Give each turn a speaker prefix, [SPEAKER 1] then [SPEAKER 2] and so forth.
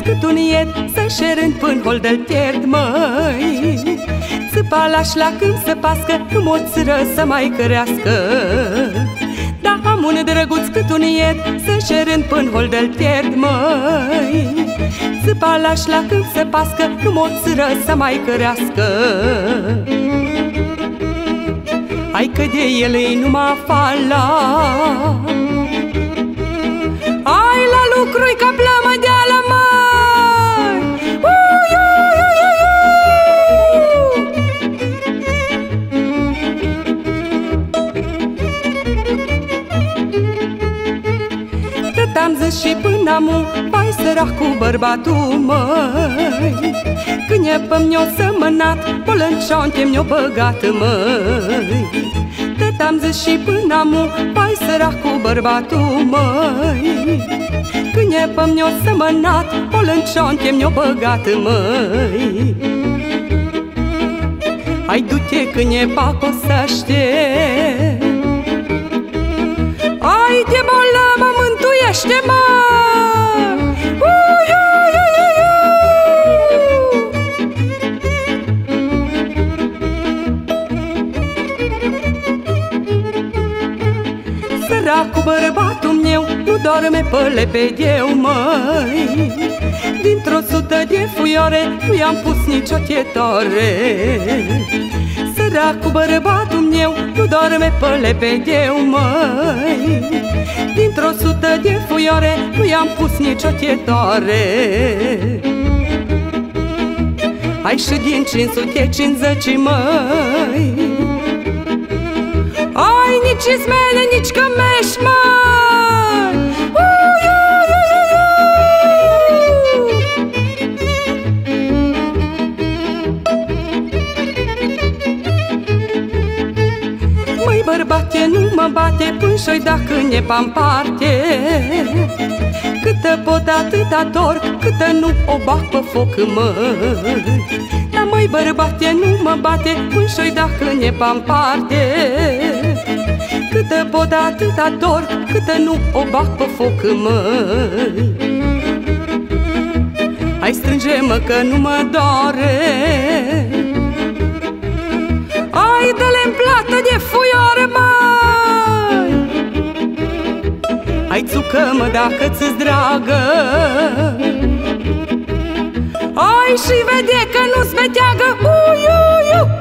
[SPEAKER 1] cât un ied, să șerând până holdă-l pierd, măi. Țâpa lași la câmp să pască, nu mă țără să mai cărească. Da, am un drăguț cât un ied, să șerând până holdă-l pierd, măi. Țâpa lași la câmp să pască, nu mă țără să mai cărească. Hai că de el-i numai fala, ai la lucru-i ca plămădeala, măi. Tot-am zis și până amu, vai sărac cu bărbatul, măi. Când e pe mi-o sămănat, polăncioante mi-o băgat, măi. Tot-am zis și până amu, vai sărac cu bărbatul, măi. Când e pe mi-o sămănat, polăncioante mi-o băgat, măi. Hai du-te când e pacosește, ai de bolă mă mântuiește, mă. Săracul bărbatul meu nu doarme pe lepedeu, măi. Dintr-o sută de fuioare nu i-am pus nicio tietore. Săracul bărbatul meu nu doarme pe lepedeu, măi. Dintr-o sută de fuioare nu i-am pus nicio tietore. Hai și din 550, măi, ai nici izmele, nici cămeși, măi. Măi bărbate, nu mă bate pânșoi dacă ne pam parte. Câtă pot atâta torc, câtă nu o bag pe foc, măi. Dar măi bărbate, nu mă bate pânșoi dacă ne pam parte. Câtă pot atâta torc, câtă nu o bag pe foc, măi. Hai strânge-mă că nu mă doare, ai dă-le-n plată de fuioare, măi. Hai țucă-mă dacă ți-s dragă, ai și vede că nu-s beteagă.